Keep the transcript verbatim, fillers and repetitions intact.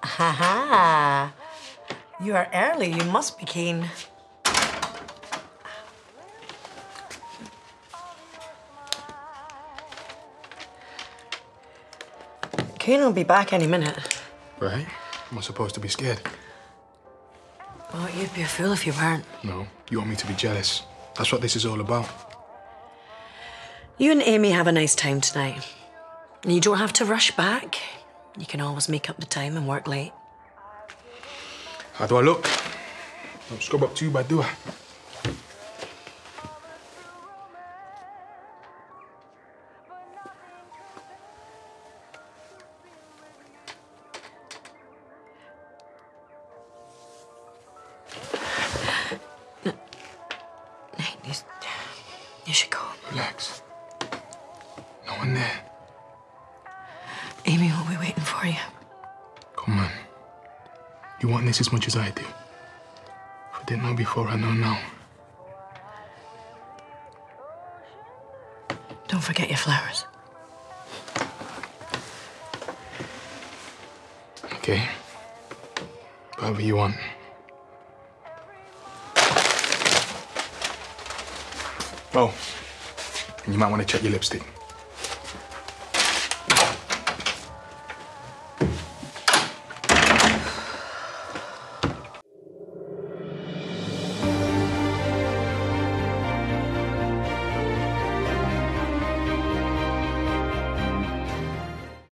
Ha ha. You are early. You must be keen. Kane will be back any minute. Right? Am I supposed to be scared? Well, you'd be a fool if you weren't. No. You want me to be jealous. That's what this is all about. You and Amy have a nice time tonight. And you don't have to rush back. You can always make up the time and work late. How do I look? Don't scrub up too bad, do I? You should go. Relax. No one there. Amy will be waiting for you. Come on. You want this as much as I do. If I didn't know before, I know now. Don't forget your flowers. Okay. Whatever you want. Oh, and you might want to check your lipstick.